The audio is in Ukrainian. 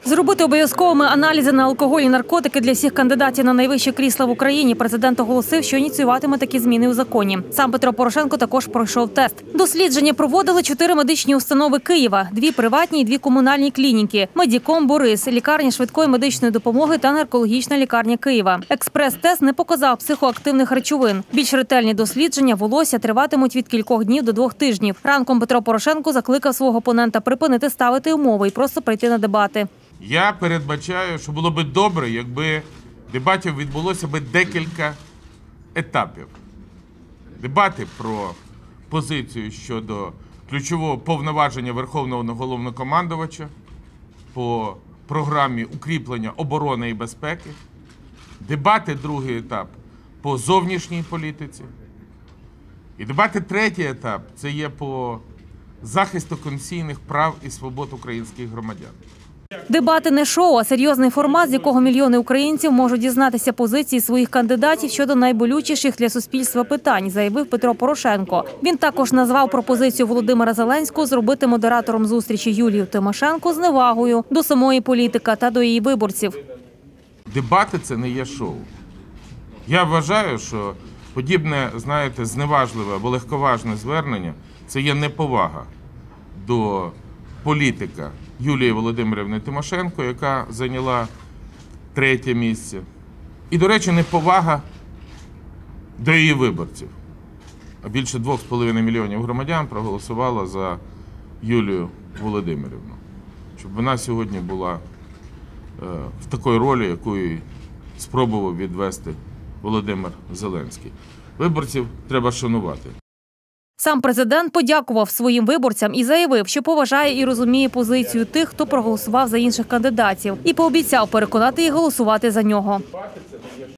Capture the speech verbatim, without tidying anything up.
Зробити обов'язковими аналізи на алкоголь і наркотики для всіх кандидатів на найвище крісло в Україні президент оголосив, що ініціюватиме такі зміни у законі. Сам Петро Порошенко також пройшов тест. Дослідження проводили чотири медичні установи Києва, дві приватні і дві комунальні клініки – Медіком Борис, лікарня швидкої медичної допомоги та наркологічна лікарня Києва. Експрес-тест не показав психоактивних речовин. Більш ретельні дослідження волосся триватимуть від кількох днів до двох тижнів. Ранком Петро Порошенко закликав свого опонента припинити ставити умови і просто прийти на дебати. Я передбачаю, що було би добре, якби дебатів відбулося би декілька етапів. Дебати про позицію щодо ключового повноваження Верховного Головнокомандувача по програмі укріплення оборони і безпеки. Дебати, другий етап, по зовнішній політиці. І дебати, третій етап, це є по захисту конституційних прав і свобод українських громадян. Дебати не шоу, а серйозний формат, з якого мільйони українців можуть дізнатися позиції своїх кандидатів щодо найболючіших для суспільства питань, заявив Петро Порошенко. Він також назвав пропозицію Володимира Зеленського зробити модератором зустрічі Юлію Тимошенко з невагою до самої політика та до її виборців. Дебати – це не є шоу. Я вважаю, що подібне, знаєте, зневажливе або легковажне звернення – це є неповага до політика Юлії Володимирівни Тимошенко, яка зайняла третє місце. І, до речі, неповага до її виборців. А більше двох з половиною мільйонів громадян проголосувало за Юлію Володимирівну. Щоб вона сьогодні була е, в такій ролі, яку їй спробував відвести Володимир Зеленський. Виборців треба шанувати. Сам президент подякував своїм виборцям і заявив, що поважає і розуміє позицію тих, хто проголосував за інших кандидатів, і пообіцяв переконати їх голосувати за нього.